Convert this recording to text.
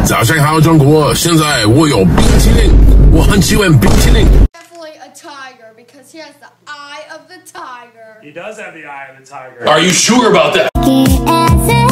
早上好，中国！现在我有冰淇淋，我很喜欢冰淇淋。 Definitely a tiger because he has the eye of the tiger. He does have the eye of the tiger. Are you sure about that?